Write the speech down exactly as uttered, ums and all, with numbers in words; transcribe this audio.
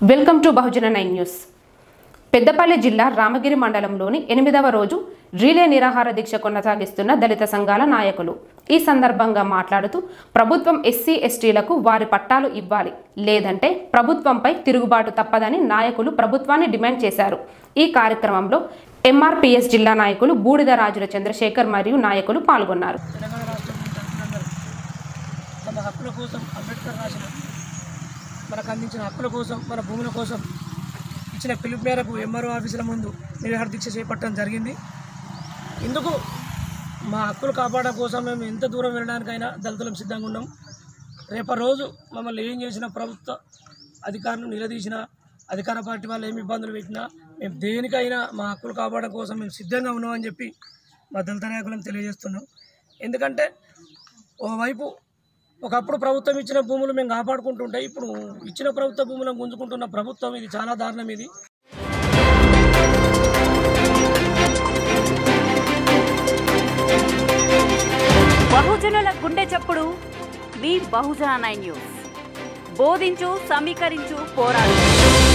Welcome to Bahujana nine news. Peddapalli జిల్లా రామగిరి మండలంలోని ఎనిమిదవ రోజు రీలే నిరాహార దీక్ష కొనసాగిస్తున్న దళిత సంఘాల నాయకులు ఈ సందర్భంగా మాట్లాడుతూ ప్రభుత్వం ఎస్సీ ఎస్టీలకు వారి పట్టాలు ఇవ్వాలి, లేదంటే ప్రభుత్వంపై తిరుగుబాటు తప్పదని నాయకులు ప్రభుత్వాన్ని డిమాండ్ చేశారు. ఈ కార్యక్రమంలో ఎంఆర్పిఎస్ జిల్లా నాయకులు బూడిద రాజుల చంద్రశేఖర్ మరియు నాయకులు పాల్గొన్నారు. మనకు అందించిన హక్కుల కోసం, మన భూముల కోసం ఇచ్చిన పిలుపు మేరకు ఎంఆర్ఓ ఆఫీసుల ముందు నిరాహార దీక్ష చేపట్టడం జరిగింది. ఇందుకు మా హక్కులు కాపాడడం కోసం మేము ఎంత దూరం వెళ్ళడానికైనా దళితులం సిద్ధంగా ఉన్నాం. రేపటి రోజు మమ్మల్ని ఏం చేసిన ప్రభుత్వ అధికారులు నిలదీసిన, అధికార పార్టీ వాళ్ళు ఏమి ఇబ్బందులు పెట్టినా మేము దేనికైనా మా హక్కులు కాపాడడం కోసం మేము సిద్ధంగా ఉన్నామని చెప్పి మా దళిత నాయకులను తెలియజేస్తున్నాం. ఎందుకంటే ఓవైపు ఒకప్పుడు ప్రభుత్వం ఇచ్చిన భూములు మేము కాపాడుకుంటుంటే ఇప్పుడు ఇచ్చిన ప్రభుత్వ భూములను గుంజుకుంటున్న ప్రభుత్వం ఇది చాలా దారుణం. ఇది బహుజనుల గుండె చప్పుడు మీ బహుజన నైన్ న్యూస్. బోధించు, సమీకరించు, పోరాడు.